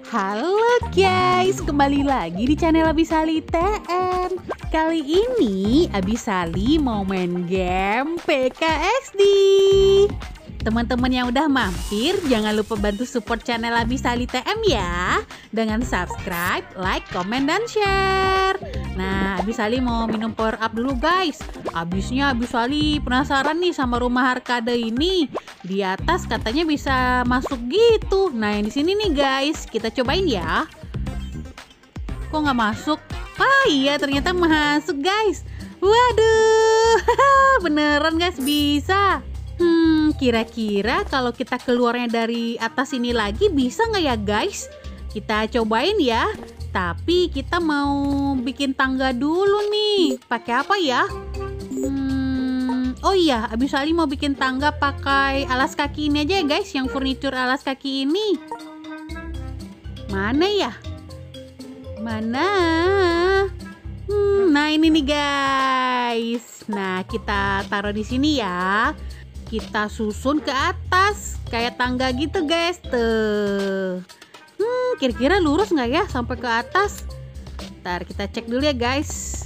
Halo guys, kembali lagi di channel Abisali TM. Kali ini Abisali mau main game PKXD. Teman-teman yang udah mampir, jangan lupa bantu support channel Abisali TM ya, dengan subscribe, like, komen, dan share. Nah, Abisali mau minum power up dulu guys. Abisnya Abisali penasaran nih sama rumah arcade ini. Di atas katanya bisa masuk gitu. Nah, yang di sini nih guys, kita cobain ya. Kok nggak masuk? Ah iya, ternyata masuk guys. Waduh, beneran guys bisa. Kira-kira kalau kita keluarnya dari atas ini lagi bisa nggak ya guys? Kita cobain ya. Tapi kita mau bikin tangga dulu nih. Pakai apa ya? Oh iya, Abisali mau bikin tangga pakai alas kaki ini aja ya guys. Yang furniture alas kaki ini. Mana ya? Mana? Nah ini nih guys. Nah kita taruh di sini ya. Kita susun ke atas kayak tangga gitu guys. Tuh. Kira-kira lurus nggak ya sampai ke atas? Ntar kita cek dulu ya guys.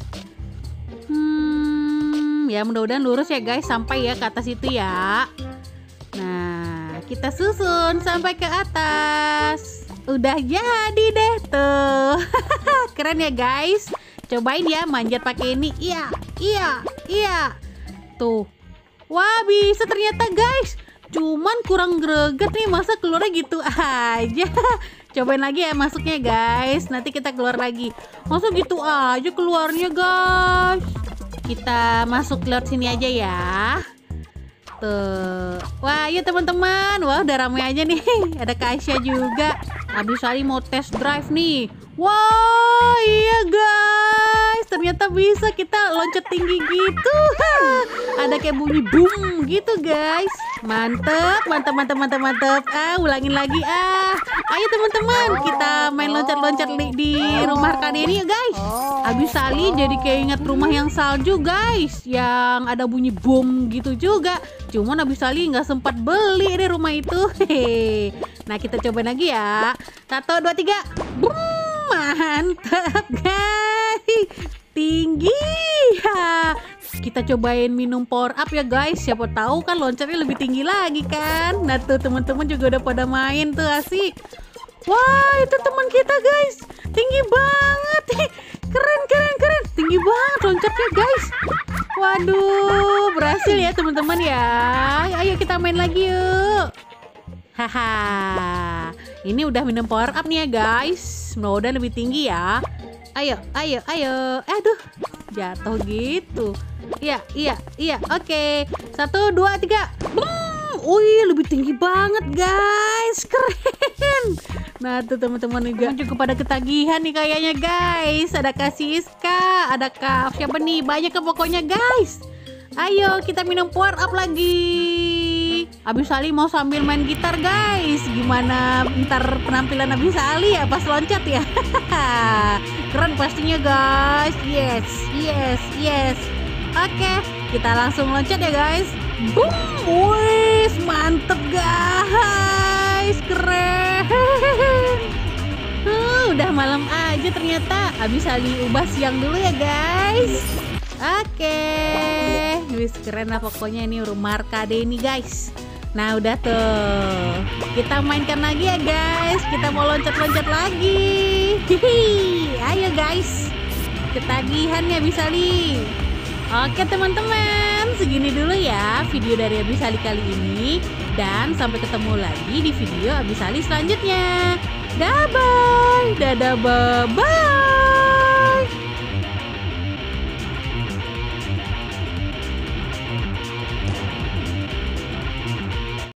Ya mudah-mudahan lurus ya guys sampai ya ke atas itu ya. Nah kita susun sampai ke atas. Udah jadi deh tuh. Keren ya guys. Cobain ya manjat pakai ini. Iya. Tuh. Wah bisa ternyata guys. Cuman kurang greget nih, masa keluarnya gitu aja. Cobain lagi ya masuknya guys. Nanti kita keluar lagi. Masa gitu aja keluarnya guys. Kita masuk lewat sini aja ya. Tuh. Wah yuk teman-teman. Wah udah ramai aja nih. Ada Kak Aisyah juga. Abisali mau test drive nih. Wah iya guys. Ternyata bisa kita loncat tinggi gitu. Ada kayak bunyi boom gitu guys. Mantep. Ulangin lagi Ayo teman-teman, kita main loncat-loncat di rumah arcade ini ya guys. Abisali jadi kayak ingat rumah yang salju guys, yang ada bunyi boom gitu juga. Cuman Abisali nggak sempat beli deh rumah itu. Hehe. Nah kita coba lagi ya. 1, 2, 3. Boom. Mantap guys. Tinggi. Kita cobain minum power up ya guys. Siapa tahu kan loncatnya lebih tinggi lagi kan. Nah tuh teman-teman juga udah pada main tuh, asik. Wah itu teman kita guys. Tinggi banget. Keren. Tinggi banget loncatnya guys. Waduh berhasil ya teman-teman ya. Ayo kita main lagi yuk. Haha. Ini udah minum power up nih ya guys. Mudah-mudahan lebih tinggi ya. Ayo. Aduh, jatuh gitu. Iya. Oke. 1, 2, 3. Boom. Wih, lebih tinggi banget guys. Keren. Nah, tuh teman-teman juga pada ketagihan nih kayaknya guys. Ada Kak Siska, ada Kak siapa nih? Banyak ke pokoknya guys. Ayo kita minum power up lagi. Abisali mau sambil main gitar guys. Gimana ntar penampilan Abisali ya pas loncat ya. Keren pastinya guys. Yes. Oke, kita langsung loncat ya guys. Boom. Wih, mantep guys. Keren. Udah malam aja ternyata. Abisali ubah siang dulu ya guys. Oke, wis keren lah pokoknya ini rumah arcade ini guys. Nah udah tuh, kita mainkan lagi ya guys. Kita mau loncat-loncat lagi. Hihi. Ayo guys, ketagihan ya Abisali. Oke teman-teman, segini dulu ya video dari Abisali kali ini. Dan sampai ketemu lagi di video Abisali selanjutnya. Dadah bye.